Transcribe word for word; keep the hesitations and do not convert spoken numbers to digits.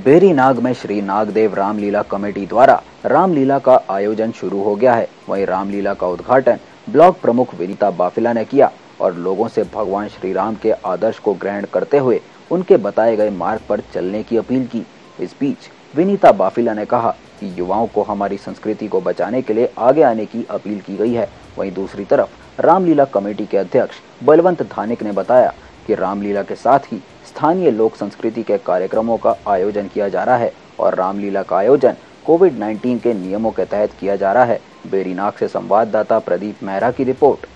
बेरीनाग में श्री नागदेव रामलीला कमेटी द्वारा रामलीला का आयोजन शुरू हो गया है। वहीं रामलीला का उद्घाटन ब्लॉक प्रमुख विनीता बाफिला ने किया और लोगों से भगवान श्री राम के आदर्श को ग्रहण करते हुए उनके बताए गए मार्ग पर चलने की अपील की। इस बीच विनीता बाफिला ने कहा कि युवाओं को हमारी संस्कृति को बचाने के लिए आगे आने की अपील की गई है। वहीं दूसरी तरफ रामलीला कमेटी के अध्यक्ष बलवंत धानिक ने बताया कि रामलीला के साथ ही स्थानीय लोक संस्कृति के कार्यक्रमों का आयोजन किया जा रहा है और रामलीला का आयोजन कोविड उन्नीस के नियमों के तहत किया जा रहा है। बेरीनाग से संवाददाता प्रदीप मेहरा की रिपोर्ट।